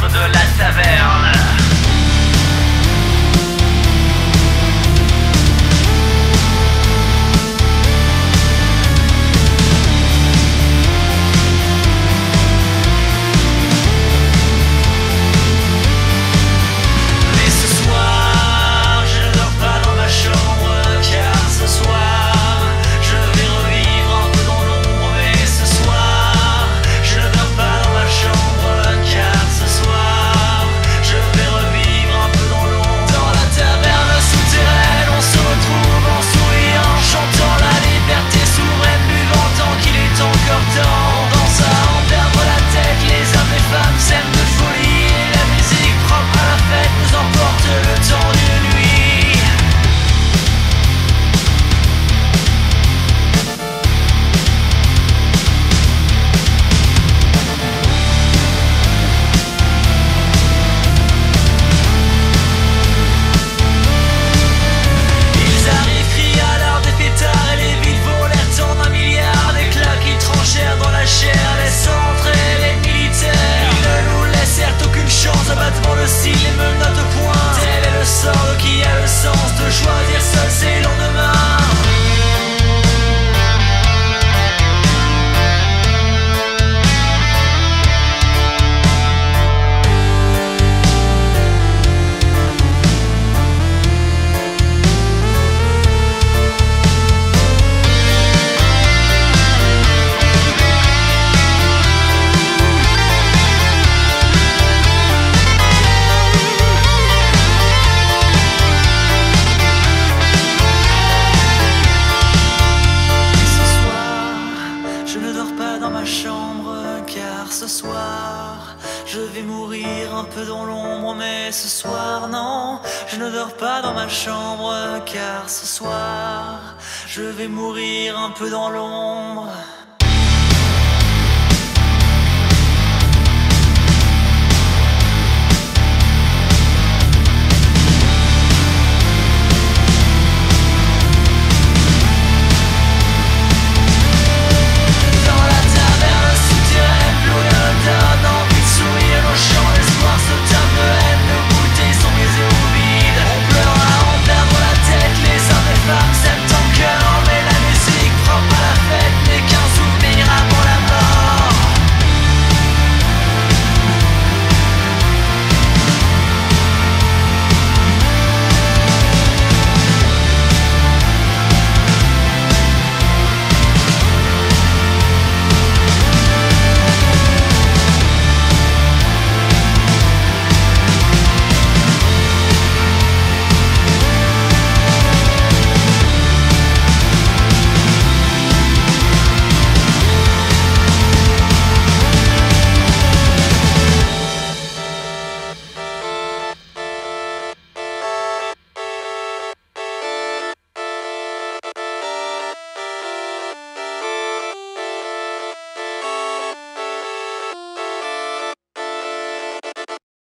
de la taverne. Abattement le style et me note point. Tel est le sort qui a le sens de choisir seul ses lendemains. Car ce soir, je vais mourir un peu dans l'ombre. Mais ce soir, non, je ne dors pas dans ma chambre. Car ce soir, je vais mourir un peu dans l'ombre.